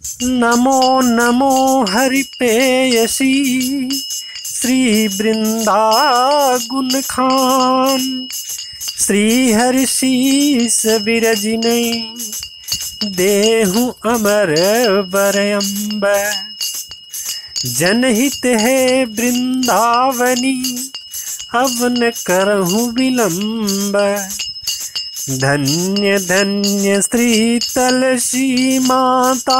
नमो नमो हरि पेयसी श्री वृंदागुन खान। श्री हरि शीस विरजिनै देहु अमर बरअम्ब। जनहित है वृंदावनी अब न करहु विलंब। धन्य धन्य श्री तुलसी माता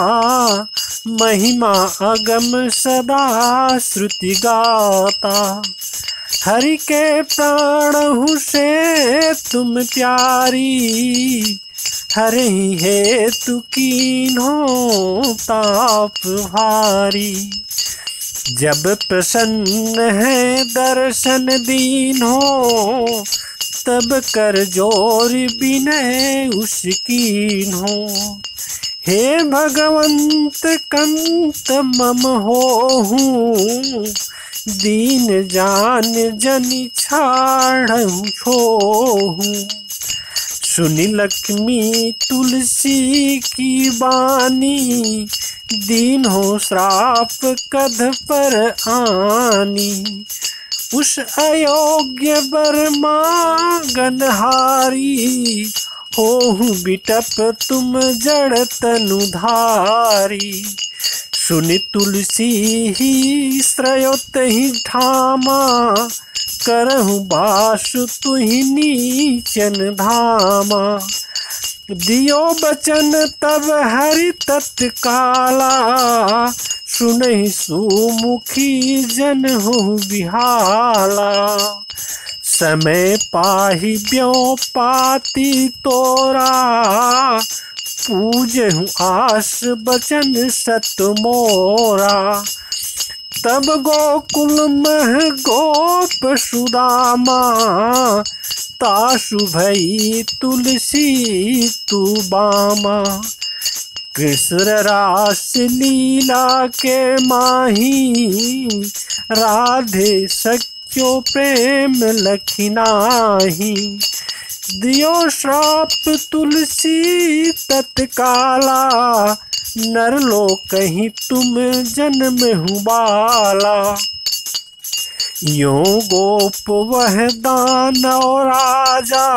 महिमा अगम सदा श्रुति गाता। हरि के प्राणहु से तुम प्यारी हरि हेतु कीन्हो ताप भारी। जब प्रसन्न है दर्शन दीन्हो तब कर जोर बिनय उसकीन्हो। हे भगवंत कंत मम होहूँ दीन जान जनि छाड़हु छोहूँ। सुनि लक्ष्मी तुलसी की बानी दीन हो श्राप कध पर आनी। उस अयोग्य वर मांगनहारी होहु बिटप तुम जड़ तनुधारी। सुनि तुलसी ही श्रयोत ही ठामा करहु बासु तुहि नीचन धामा। दियो बचन तब हरि तत्काला सुनहि सुमुखी जन हो बिहाला। समय पाहि ब्यों पाती तोरा पूजहु आस बचन सत मोरा। तब गोकुल मह गोप सुदामा तासु भई तुलसी तू बामा। कृष्ण रास लीला के माही राधे सख्यो प्रेम लखिनाही। दियो श्राप तुलसी तत्काला नरलोक कहीं तुम जन्म हूँ बाला। यो गोप वह दानव राजा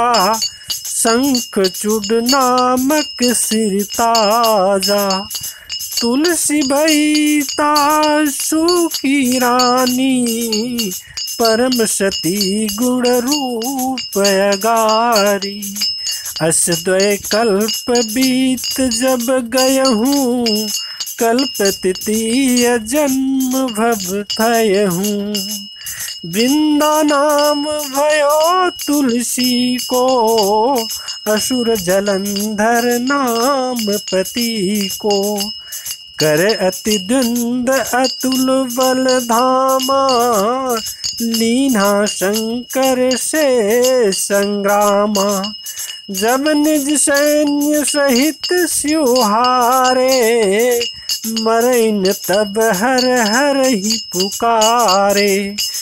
शंख चूड़ नामक सिर ताजा। तुलसी भई तासु की रानी परम सती गुण रूप अगारी। अस द्वय कल्प बीत जब गयहूँ कल्प तृतीय जन्म भव थयहूँ। वृंदा नाम भयो तुलसी को असुर जलंधर नाम पति को। कर अति द्वंद अतुल बल धामा लीना शंकर से संग्रामा। जब निज सैन्य सहित स्युहारे मरैन तब हर हर ही पुकारे।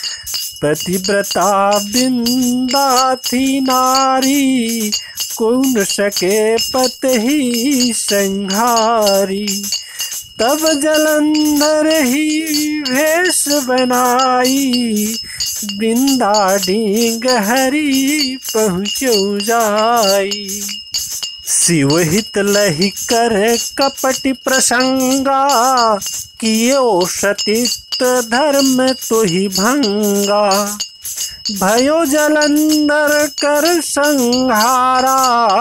पतिव्रता बिंदा थी नारी कौन सके पत ही संहारी। तब जलंधर ही भेष बनाई बिंदा डींग हरि पहुँचो जाई। शिव हित लहि कर कपट प्रसंगा कियो सतीत धर्म तुहि भंगा। भयो जलंधर कर संहारा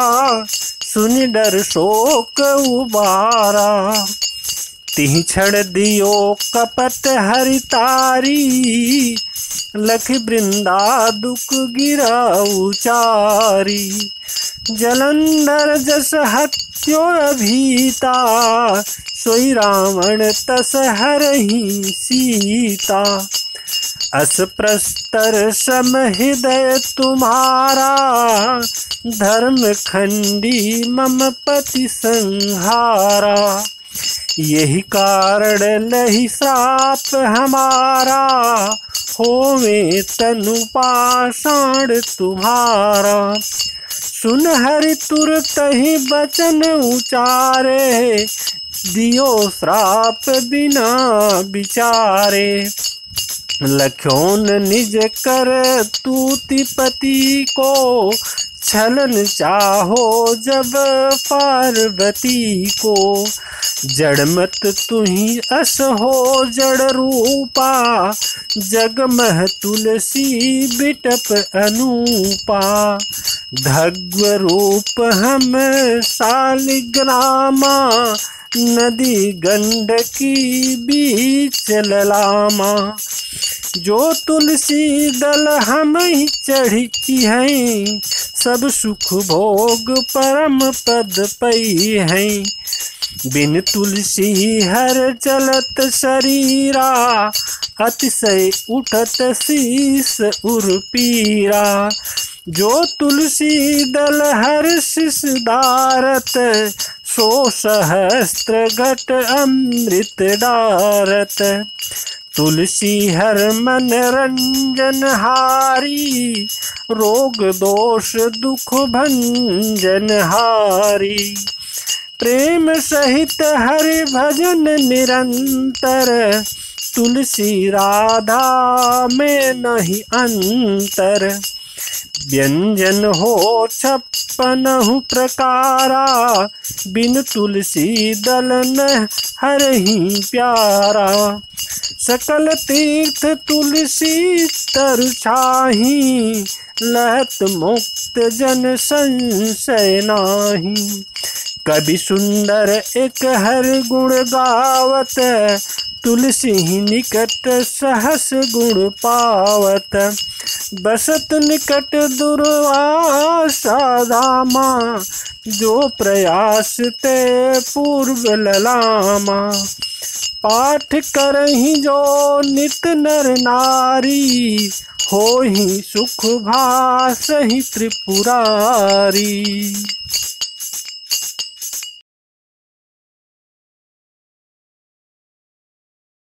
सुनि डर शोक उबारा। तिहि क्षण दियो कपट हरितारी लख वृंदा दुख गिरा उचारी। जलंधर जस हत्यो अभीता सोई रावण तस हरहि सीता। अस प्रस्तर सम हृदय तुम्हारा धर्म खंडी मम पति संहारा। यही कारण लहि श्राप हमारा होवे तनु पाषाण तुम्हारा। सुन हरि तुरत ही बचन उचारे दियो श्राप बिना विचारे। लख्योन निज कर तूति पति को, छलन चाहो जब पार्वती को। जड़मत तुही अस हो जड़ रूपा, जगमह तुलसी बिटप अनूपा। धग्व रूप हम शालिग्रामा, नदी गंडकी बीच ललामा। जो तुलसी दल हम ही चढ़ी हैं, सब सुख भोग परम पद पई हैं। बिन तुलसी हर चलत शरीरा, अतिशय उठत शीस उर्पीरा। जो तुलसी दल हर शिष दारत, सो सहस्त्र घट अमृत डारत। तुलसी हर मन रंजन हारी, रोग दोष दुख भंजन हारी। प्रेम सहित हरि भजन निरंतर, तुलसी राधा में नहीं अंतर। व्यंजन हो 56 प्रकारा, बिन तुलसी दल न हरहि प्यारा। सकल तीर्थ तुलसी तरु छाही, लहत मुक्त जन संशय नाही। कवि सुंदर एक हर गुण गावत, तुलसी निकट सहस गुण पावत। बसत निकट दुर्वासा धामा, जो प्रयास ते पूर्व ललामा। पाठ करहि जो नित नर नारी, होहि सुख भासहि त्रिपुरारी।